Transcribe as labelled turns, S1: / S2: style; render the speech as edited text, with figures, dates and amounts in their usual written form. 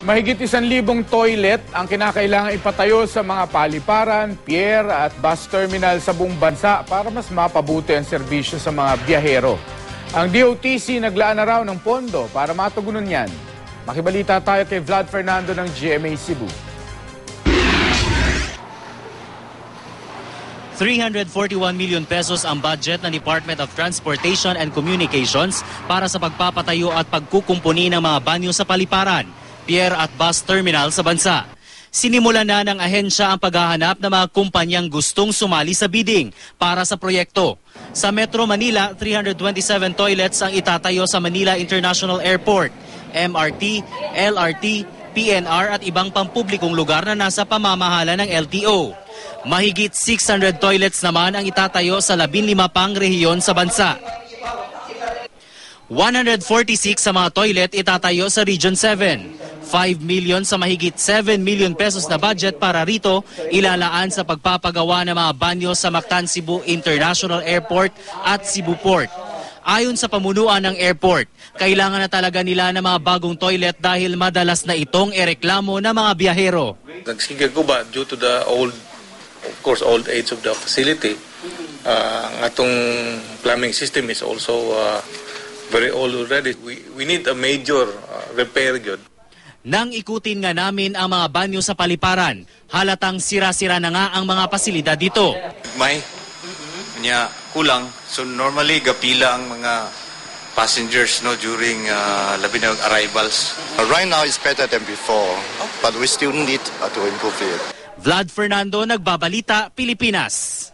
S1: Mahigit 1,000 toilet ang kinakailangan ipatayo sa mga paliparan, pier at bus terminal sa buong bansa para mas mapabuti ang serbisyo sa mga biyahero. Ang DOTC naglaan na raw ng pondo para matugunan yan. Makibalita tayo kay Vlad Fernando ng GMA Cebu.
S2: 341 million pesos ang budget ng Department of Transportation and Communications para sa pagpapatayo at pagkukumpuni ng mga banyo sa paliparan, pier at bus terminal sa bansa. Sinimulan na ng ahensya ang paghahanap ng mga kumpanyang gustong sumali sa bidding para sa proyekto. Sa Metro Manila, 327 toilets ang itatayo sa Manila International Airport, MRT, LRT, PNR at ibang pampublikong lugar na nasa pamamahala ng LTO. Mahigit 600 toilets naman ang itatayo sa 15 pang rehiyon sa bansa. 146 sa mga toilet itatayo sa Region 7. 5 million sa mahigit 7 million pesos na budget para rito ilalaan sa pagpapagawa ng mga banyo sa Mactan Cebu International Airport at Cebu Port. Ayon sa pamunuan ng airport, kailangan na talaga nila ng mga bagong toilet dahil madalas na itong ereklamo ng mga biyahero.
S3: Nagsigaguba due to the old age of the facility. Ang atong plumbing system is also very old already. We need a major repair good.
S2: Nang ikutin nga namin ang mga banyo sa paliparan, halatang sira-sira na nga ang mga pasilidad dito.
S4: May niya kulang. So normally gapila ang mga passengers during labi na arrivals.
S5: Right now it's better than before, but we still need to improve it.
S2: Vlad Fernando, Nagbabalita, Pilipinas.